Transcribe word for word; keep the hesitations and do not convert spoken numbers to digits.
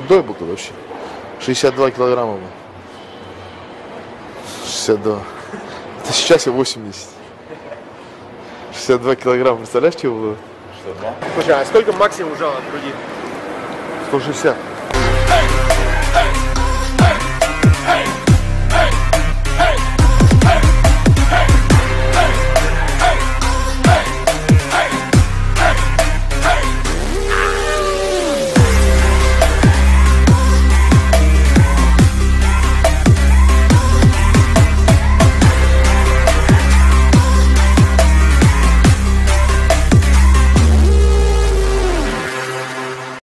худой был вообще. шестьдесят два килограмма был. шестьдесят два. Это сейчас я восемьдесят. шестьдесят два килограмма, представляешь, чего было? Слушай, а сколько максимум жал от груди? сто шестьдесят.